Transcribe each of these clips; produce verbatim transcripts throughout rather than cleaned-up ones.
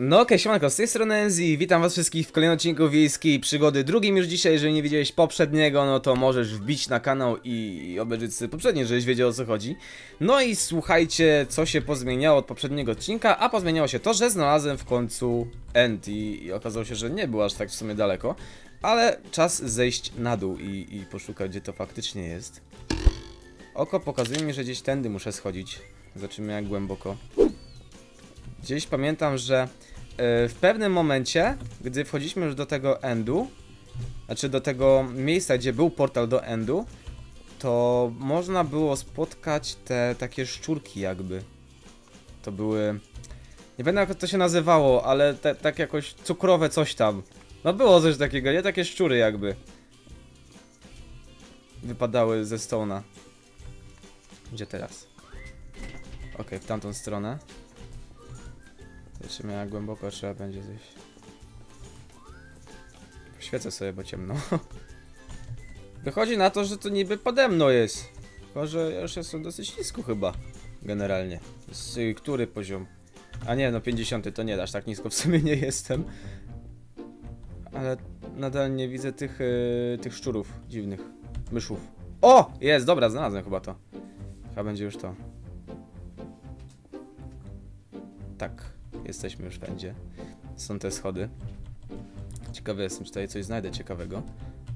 No okej, okay, siemanko, z tej strony Enzi, witam was wszystkich w kolejnym odcinku Wiejskiej Przygody, drugim już dzisiaj. Jeżeli nie widziałeś poprzedniego, no to możesz wbić na kanał i obejrzeć sobie poprzednie, żebyś wiedział, o co chodzi. No i słuchajcie, co się pozmieniało od poprzedniego odcinka, a pozmieniało się to, że znalazłem w końcu End i, i okazało się, że nie był aż tak w sumie daleko. Ale czas zejść na dół i, i poszukać, gdzie to faktycznie jest. Oko pokazuje mi, że gdzieś tędy muszę schodzić. Zobaczymy, jak głęboko. Gdzieś pamiętam, że yy, w pewnym momencie, gdy wchodziliśmy już do tego Endu, znaczy do tego miejsca, gdzie był portal do Endu, to można było spotkać te takie szczurki jakby. To były... Nie pamiętam, jak to się nazywało, ale te, tak jakoś cukrowe coś tam. No było coś takiego, nie? Takie szczury jakby wypadały ze Stone'a. Gdzie teraz? Okej, okay, w tamtą stronę. Zobaczymy, jak głęboko trzeba będzie zejść. Poświecę sobie, bo ciemno. Wychodzi na to, że to niby pode mną jest. Tylko, że ja już jestem dosyć nisko chyba. Generalnie. Z, który poziom? A nie, no pięćdziesiąty to nie, aż tak nisko w sumie nie jestem. Ale nadal nie widzę tych, yy, tych szczurów dziwnych. Myszów. O! Jest, dobra, znalazłem chyba to. Chyba będzie już to. Tak. Jesteśmy już wszędzie. Są te schody. Ciekawy jestem, czy tutaj coś znajdę ciekawego.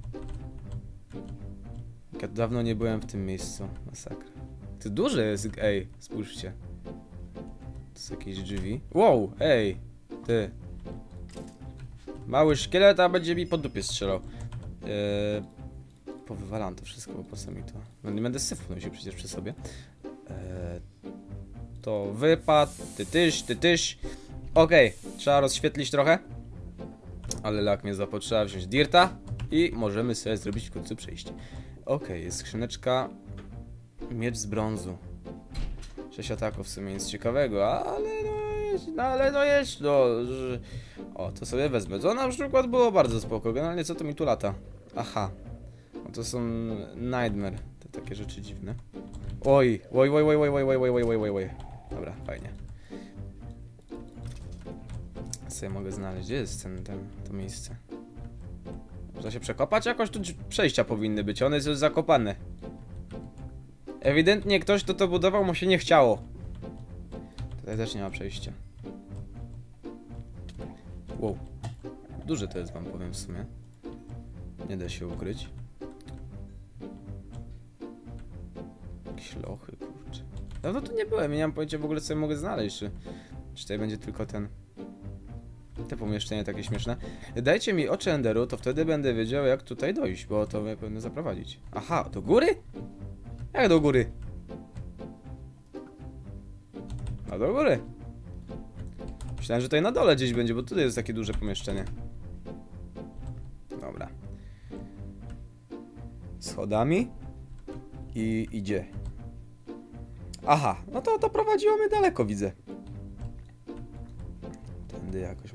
Jak dawno nie byłem w tym miejscu. Masakra. To duże jest, ej, spójrzcie. To są jakieś drzwi. Wow, ej, ty. Mały szkielet, a będzie mi po dupie strzelał. Eee, powywalam to wszystko, bo po co mi to? No nie będę syfu nosił przecież przy sobie. Eee, to wypad, ty tyś, ty tyś. Okej, okay, trzeba rozświetlić trochę. Ale lak mnie zapał, trzeba wziąć dirta. I możemy sobie zrobić w końcu przejście. Okej, okay, jest skrzyneczka. Miecz z brązu. Sześć ataków, w sumie nic ciekawego, ale no jest, no ale no jest, no. O, to sobie wezmę. To na przykład było bardzo spoko. Generalnie co to mi tu lata? Aha. No to są Nightmare. Te takie rzeczy dziwne. Oj, oj, oj, oj, oj, oj, oj, oj, oj, oj, oj. Dobra, fajnie. Co ja mogę znaleźć? Gdzie jest ten, ten, to miejsce? Można się przekopać? Jakoś tu przejścia powinny być, one są zakopane. Ewidentnie ktoś, kto to budował, mu się nie chciało. Tutaj też nie ma przejścia. Wow. Duże to jest, wam powiem w sumie. Nie da się ukryć. Jakieś lochy, kurczę. Dawno tu nie byłem, nie mam pojęcia w ogóle, co ja mogę znaleźć. Czy, czy tutaj będzie tylko ten... Te pomieszczenie takie śmieszne. Dajcie mi oczy Enderu, to wtedy będę wiedział, jak tutaj dojść, bo to mnie powinno zaprowadzić. Aha, do góry? Jak do góry? No do góry. Myślałem, że tutaj na dole gdzieś będzie, bo tutaj jest takie duże pomieszczenie. Dobra. Schodami. I idzie. Aha, no to, to prowadziło mnie daleko, widzę. Tędy jakoś.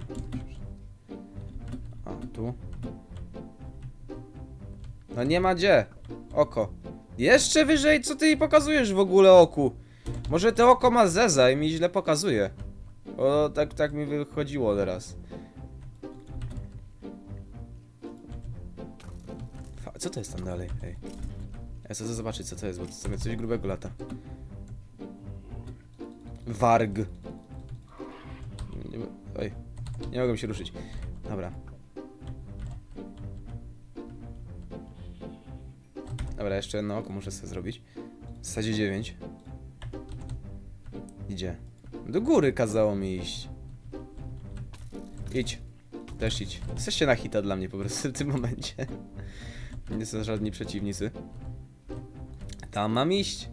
A, tu. No nie ma gdzie. Oko. Jeszcze wyżej, co ty jej pokazujesz w ogóle oku? Może to oko ma zeza i mi źle pokazuje. O, tak, tak mi wychodziło teraz. Fa co to jest tam dalej? Hej. Ja chcę zobaczyć, co to jest, bo to sobie coś grubego lata. Warg. Nie, oj. Nie mogę się ruszyć. Dobra. Dobra, jeszcze jedno oko muszę sobie zrobić. W zasadzie dziewięć. Idzie. Do góry kazało mi iść. Idź. Też idź. Jesteście na hita dla mnie po prostu w tym momencie. Nie są żadni przeciwnicy. Tam mam iść.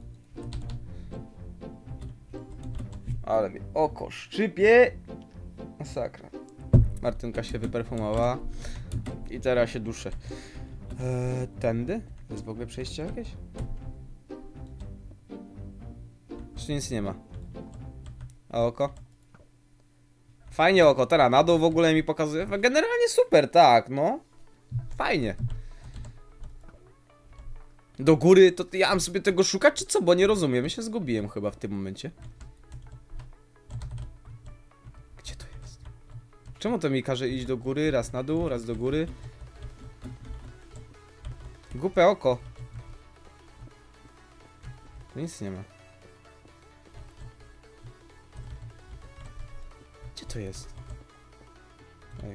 Ale mi oko szczypie. Masakra. Martynka się wyperfumowała. I teraz się duszę. Eee, tędy? Jest w ogóle przejście jakieś? Czy nic nie ma? A oko? Fajnie oko, teraz na dół w ogóle mi pokazuje. Generalnie super, tak, no. Fajnie. Do góry, to ja mam sobie tego szukać, czy co? Bo nie rozumiem, ja się zgubiłem chyba w tym momencie. Gdzie to jest? Czemu to mi każe iść do góry, raz na dół, raz do góry? Głupie oko. Tu nic nie ma. Gdzie to jest? Ej.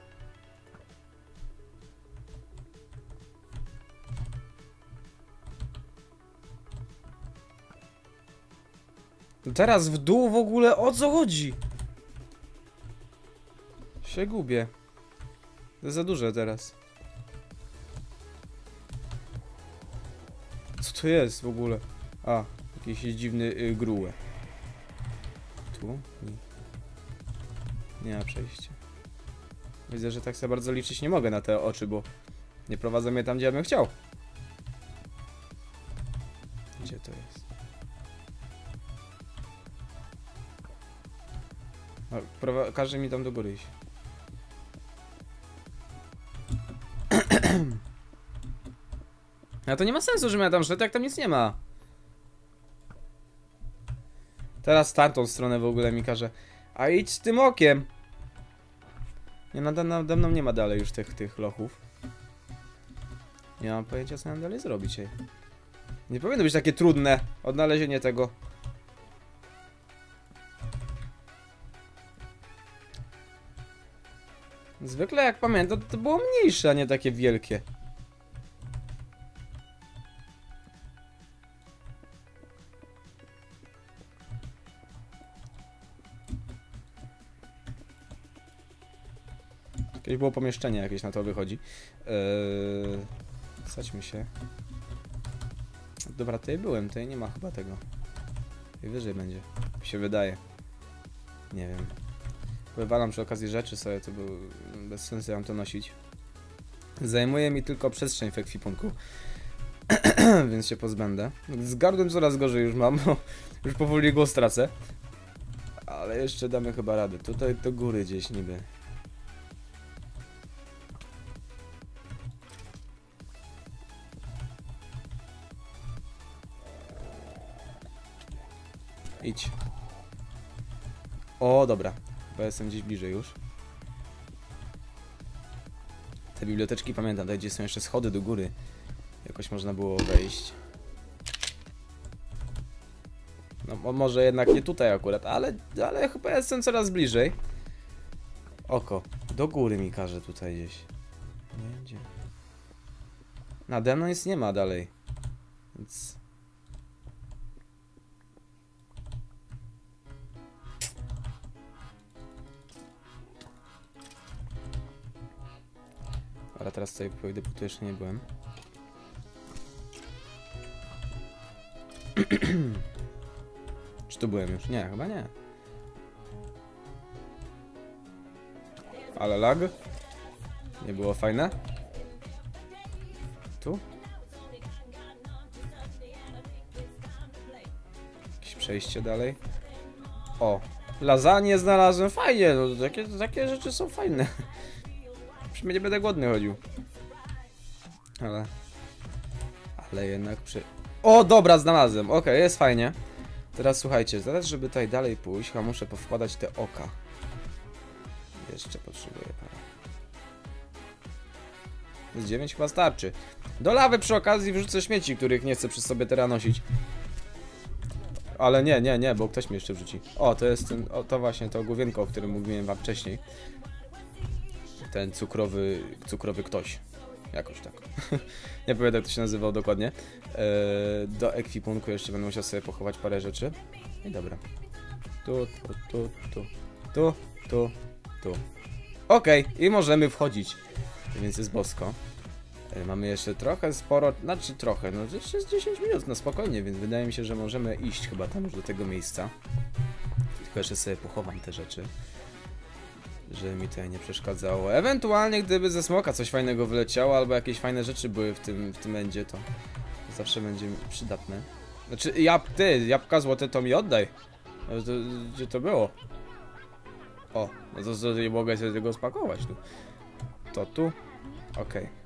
Teraz w dół w ogóle o co chodzi? Się gubię. To za duże teraz. Co to jest w ogóle? A, jakiś dziwny y, grułę. Tu? Nie. Nie ma przejścia. Widzę, że tak za bardzo liczyć nie mogę na te oczy, bo nie prowadzą mnie tam, gdzie ja bym chciał. Gdzie to jest? O, każe mi tam do góry iść. A to nie ma sensu, że ja tam szedł, jak tam nic nie ma. Teraz tamtą stronę w ogóle mi każe. A idź z tym okiem. Nie, nade, nade mną nie ma dalej już tych, tych lochów. Nie mam pojęcia, co mam dalej zrobić. Ej. Nie powinno być takie trudne odnalezienie tego. Zwykle jak pamiętam, to, to było mniejsze, a nie takie wielkie. Jakieś było pomieszczenie jakieś, na to wychodzi. Eee, Wsadźmy się. Dobra, tutaj byłem, tutaj nie ma chyba tego. Tutaj wyżej będzie, mi się wydaje. Nie wiem. Wywalam przy okazji rzeczy sobie, to był bez sensu mam to nosić. Zajmuje mi tylko przestrzeń w ekwipunku. Więc się pozbędę. Z gardłem coraz gorzej już mam, bo już powoli głos tracę. Ale jeszcze damy chyba radę. Tutaj do góry gdzieś niby. Idź. O, dobra. Chyba jestem gdzieś bliżej już. Te biblioteczki pamiętam, tutaj gdzie są jeszcze schody do góry. Jakoś można było wejść. No może jednak nie tutaj akurat, ale, ale chyba jestem coraz bliżej. Oko. Do góry mi każe tutaj gdzieś. Nie, gdzie? Nade mną nic nie ma dalej. Więc... Ale teraz tutaj pójdę, bo tu jeszcze nie byłem. Czy tu byłem już? Nie, chyba nie. Ale lag. Nie było fajne. Tu? Jakieś przejście dalej. O! Lasagne znalazłem. Fajnie, no takie, takie rzeczy są fajne. Przynajmniej nie będę głodny chodził. Ale... Ale jednak przy... O, dobra, znalazłem. Okej, okay, jest fajnie. Teraz słuchajcie, zaraz, żeby tutaj dalej pójść, chyba muszę powkładać te oka. Jeszcze potrzebuję parę. Z dziewięć chyba starczy. Do lawy przy okazji wrzucę śmieci, których nie chcę przy sobie teraz nosić. Ale nie, nie, nie, bo ktoś mi jeszcze wrzuci. O, to jest ten, o, to właśnie to główienko, o którym mówiłem wam wcześniej. Ten cukrowy, cukrowy ktoś. Jakoś tak. Nie pamiętam, jak to się nazywał dokładnie. Eee, do ekwipunku jeszcze będę musiał sobie pochować parę rzeczy. I dobra. Tu, tu, tu, tu, tu, tu, tu. Okej, okay, i możemy wchodzić. Więc jest bosko. Eee, mamy jeszcze trochę sporo, znaczy trochę, no jeszcze jest dziesięć minut, no spokojnie, więc wydaje mi się, że możemy iść chyba tam już do tego miejsca. Tylko jeszcze sobie pochowam te rzeczy. Żeby mi tutaj nie przeszkadzało. Ewentualnie gdyby ze smoka coś fajnego wyleciało, albo jakieś fajne rzeczy były w tym, w tym endzie, to zawsze będzie przydatne. Znaczy, jab, ty, jabłka złote to mi oddaj. To, to, gdzie to było? O, no to, to nie mogę sobie tego spakować tu. To tu? Okej. Okay.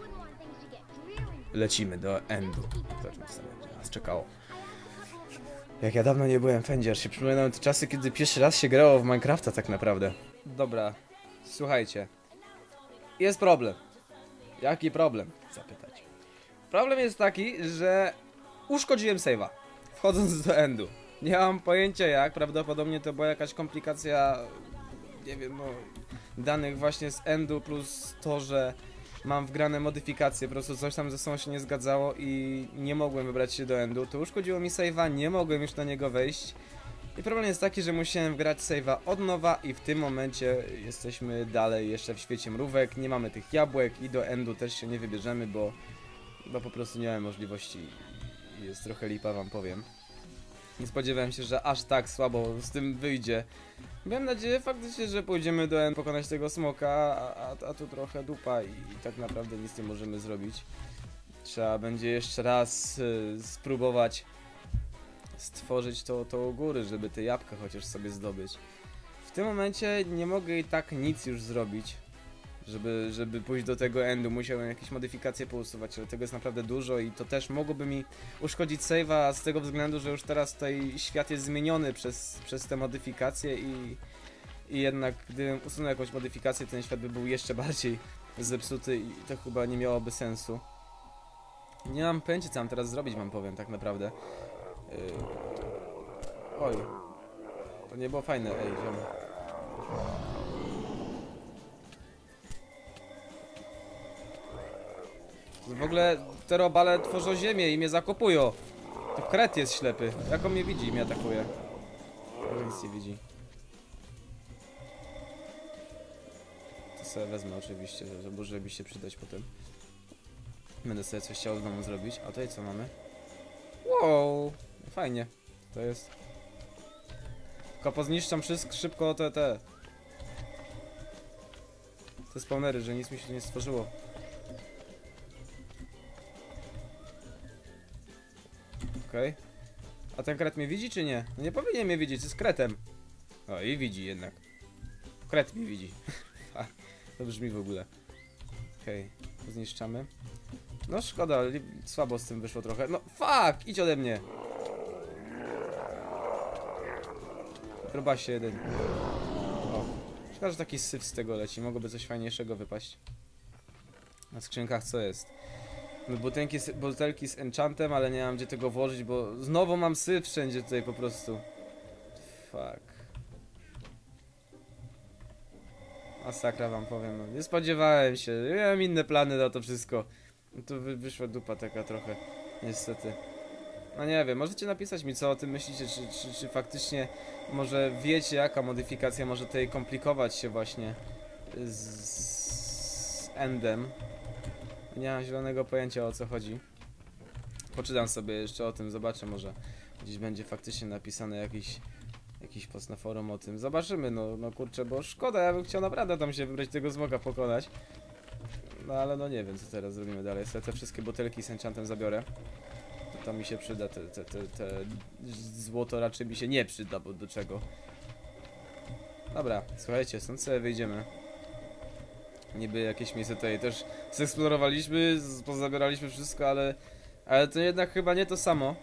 Lecimy do endu. Zobaczmy, co będzie nas czekało. Jak ja dawno nie byłem w endzie, aż się przypominam te czasy, kiedy pierwszy raz się grało w Minecrafta tak naprawdę. Dobra, Słuchajcie. Jest problem. Jaki problem? Zapytać. Problem jest taki, że uszkodziłem save'a, wchodząc do endu. Nie mam pojęcia jak, prawdopodobnie to była jakaś komplikacja, nie wiem, no, danych właśnie z endu, plus to, że mam wgrane modyfikacje, po prostu coś tam ze sobą się nie zgadzało i nie mogłem wybrać się do endu. To uszkodziło mi save'a, nie mogłem już na niego wejść. I problem jest taki, że musiałem wgrać save'a od nowa i w tym momencie jesteśmy dalej jeszcze w świecie mrówek, nie mamy tych jabłek i do endu też się nie wybierzemy, bo, bo po prostu nie mamy możliwości i jest trochę lipa, wam powiem. Nie spodziewałem się, że aż tak słabo z tym wyjdzie. Miałem nadzieję faktycznie, że pójdziemy do endu pokonać tego smoka, a, a, a tu trochę dupa i, i tak naprawdę nic nie możemy zrobić. Trzeba będzie jeszcze raz y, spróbować stworzyć to, to u góry, żeby te jabłka chociaż sobie zdobyć. W tym momencie nie mogę i tak nic już zrobić, żeby, żeby pójść do tego endu. Musiałem jakieś modyfikacje pousuwać, ale tego jest naprawdę dużo i to też mogłoby mi uszkodzić save'a z tego względu, że już teraz tutaj świat jest zmieniony przez, przez te modyfikacje i, i jednak gdybym usunął jakąś modyfikację, ten świat by był jeszcze bardziej zepsuty i to chyba nie miałoby sensu. Nie mam pojęcia, co mam teraz zrobić, wam powiem tak naprawdę. Yy... Oj, to nie było fajne, ej, ziom. W ogóle te robale tworzą ziemię i mnie zakopują. To kret jest ślepy. Jak on mnie widzi i mnie atakuje? Może nic nie widzi. To sobie wezmę oczywiście, żeby może mi się przydać potem. Będę sobie coś chciał z domu zrobić. A tutaj co mamy? Wow, fajnie. To jest. Tylko pozniszczam wszystko szybko te te. Te spawnery, że nic mi się nie stworzyło. Okej. Okay. A ten kret mnie widzi czy nie? No nie powinien mnie widzieć, jest kretem. O i widzi jednak. Kret mnie widzi. To brzmi w ogóle. Okej, okay. Zniszczamy. No szkoda, słabo z tym wyszło trochę. No fuck, idź ode mnie. Grubasie jeden. O, szkoda, że taki syf z tego leci. Mogłoby coś fajniejszego wypaść. Na skrzynkach co jest? Butelki, butelki z enchantem, ale nie mam gdzie tego włożyć, bo znowu mam syf wszędzie tutaj po prostu. Fuck. Masakra wam powiem, no. Nie spodziewałem się, miałem inne plany na to wszystko. Tu wy, wyszła dupa taka trochę, niestety. No nie wiem, możecie napisać mi co o tym myślicie, czy, czy, czy faktycznie może wiecie jaka modyfikacja może tutaj komplikować się właśnie z, z endem. Nie mam zielonego pojęcia o co chodzi. Poczytam sobie jeszcze o tym, zobaczę, może gdzieś będzie faktycznie napisane jakiś jakiś post na forum o tym. Zobaczymy, no, no kurczę, bo szkoda, ja bym chciał naprawdę tam się wybrać, tego smoka pokonać. No ale no nie wiem co teraz zrobimy dalej. Sobie te wszystkie butelki z enchantem zabiorę. To, to mi się przyda, te, te, te, te złoto raczej mi się nie przyda, bo do czego. Dobra, słuchajcie, stąd sobie wyjdziemy. Niby jakieś miejsce tutaj też zeksplorowaliśmy, pozabieraliśmy wszystko, ale ale to jednak chyba nie to samo.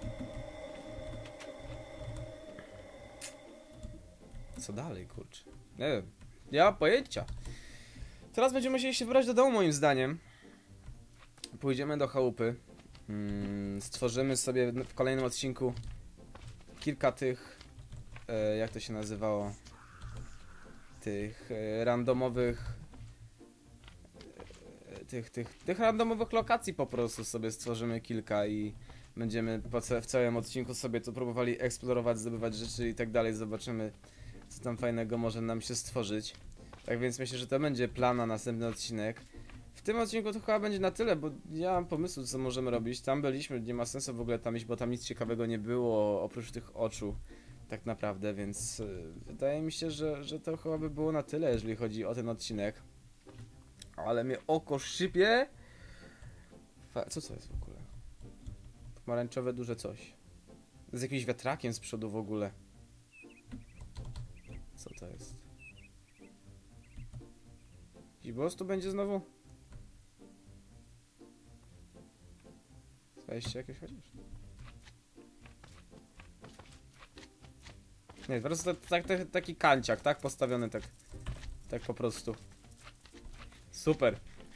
Co dalej, kurczę? Nie wiem, nie mam pojęcia. Teraz będziemy musieli się wybrać do domu moim zdaniem. Pójdziemy do chałupy. hmm, Stworzymy sobie w kolejnym odcinku kilka tych e, jak to się nazywało, tych e, randomowych Tych, tych, tych randomowych lokacji po prostu sobie stworzymy kilka i będziemy po w całym odcinku sobie to próbowali eksplorować, zdobywać rzeczy i tak dalej. Zobaczymy co tam fajnego może nam się stworzyć. Tak więc myślę, że to będzie plan na następny odcinek. W tym odcinku to chyba będzie na tyle, bo ja mam pomysł co możemy robić. Tam byliśmy, nie ma sensu w ogóle tam iść, bo tam nic ciekawego nie było oprócz tych oczu. Tak naprawdę, więc yy, wydaje mi się, że, że to chyba by było na tyle, jeżeli chodzi o ten odcinek. Ale mnie oko szczypie. Co to jest w ogóle? Pomarańczowe duże coś. Z jakimś wiatrakiem z przodu w ogóle. Co to jest? Jakiś boss tu będzie znowu? Wejście jakieś chociaż? Nie, po prostu tak, tak, taki kanciak, tak? Postawiony tak. Tak po prostu. Super.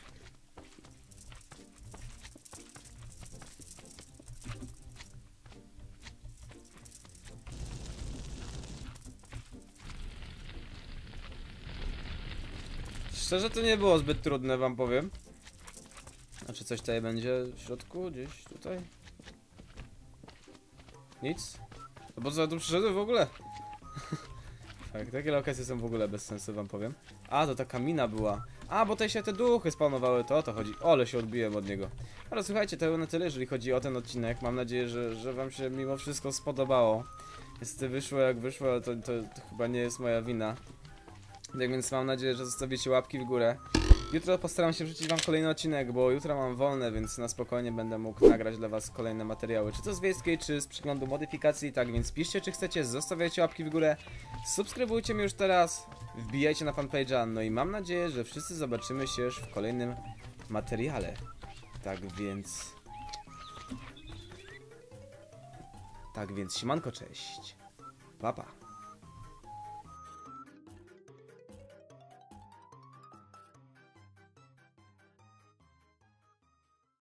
Szczerze to nie było zbyt trudne, wam powiem. A czy coś tutaj będzie w środku? Gdzieś tutaj? Nic? No bo co ja tu przyszedłem w ogóle? Tak, takie lokacje są w ogóle bez sensu, wam powiem. A, to taka mina była. A, bo tutaj się te duchy spawnowały, to o to chodzi. O, ale się odbiłem od niego. Ale słuchajcie, to na tyle, jeżeli chodzi o ten odcinek. Mam nadzieję, że, że wam się mimo wszystko spodobało. Niestety wyszło jak wyszło, ale to, to, to chyba nie jest moja wina. Tak więc mam nadzieję, że zostawicie łapki w górę. Jutro postaram się wrzucić wam kolejny odcinek, bo jutro mam wolne, więc na spokojnie będę mógł nagrać dla was kolejne materiały. Czy to z wiejskiej, czy z przeglądu modyfikacji. Tak więc piszcie, czy chcecie, zostawiajcie łapki w górę. Subskrybujcie mnie już teraz, wbijajcie na fanpage'a. No i mam nadzieję, że wszyscy zobaczymy się już w kolejnym materiale. Tak więc... Tak więc, siemanko, cześć. Pa, pa.